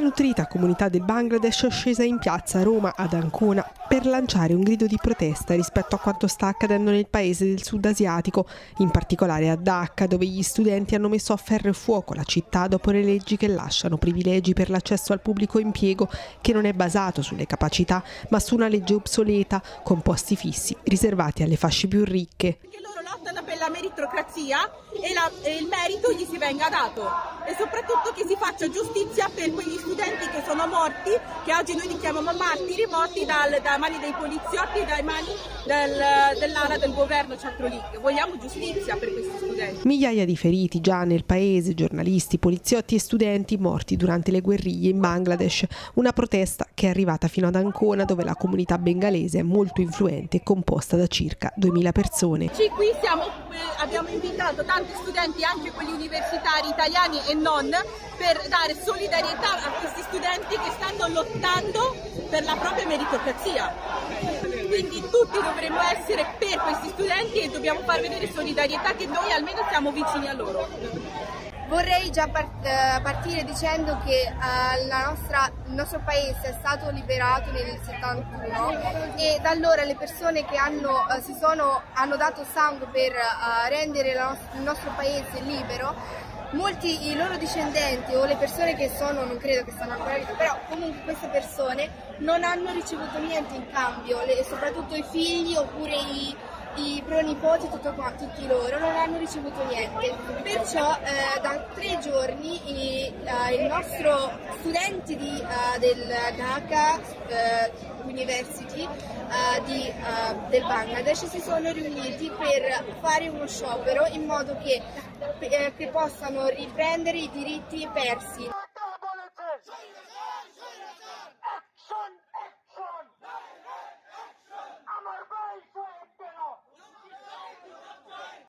nutrita comunità del Bangladesh è scesa in piazza a Roma, ad Ancona, per lanciare un grido di protesta rispetto a quanto sta accadendo nel paese del sud asiatico, in particolare a Dhaka, dove gli studenti hanno messo a ferro e fuoco la città dopo le leggi che lasciano privilegi per l'accesso al pubblico impiego, che non è basato sulle capacità, ma su una legge obsoleta, con posti fissi riservati alle fasce più ricche. Lottano per la meritocrazia e il merito gli si venga dato, e soprattutto che si faccia giustizia per quegli studenti che sono morti, che oggi noi li chiamiamo martiri, morti dalle mani dei poliziotti, dalle mani dell'ala del governo Chhatralique. Vogliamo giustizia per questi studenti. Migliaia di feriti già nel paese, giornalisti, poliziotti e studenti morti durante le guerriglie in Bangladesh, una protesta che è arrivata fino ad Ancona, dove la comunità bengalese è molto influente e composta da circa 2000 persone. Qui abbiamo invitato tanti studenti, anche quelli universitari italiani e non, per dare solidarietà a questi studenti che stanno lottando per la propria meritocrazia. Quindi tutti dovremmo essere per questi studenti e dobbiamo far vedere solidarietà, che noi almeno siamo vicini a loro. Vorrei già partire dicendo che il nostro paese è stato liberato nel 71 e da allora le persone che hanno dato sangue per rendere il nostro paese libero, molti i loro discendenti o le persone che non credo che stanno ancora vivendo, però comunque queste persone non hanno ricevuto niente in cambio, soprattutto i figli oppure i pronipoti, tutti loro non hanno ricevuto niente. Perciò da 3 giorni i nostri studenti del Dhaka University del Bangladesh si sono riuniti per fare uno sciopero in modo che possano riprendere i diritti persi.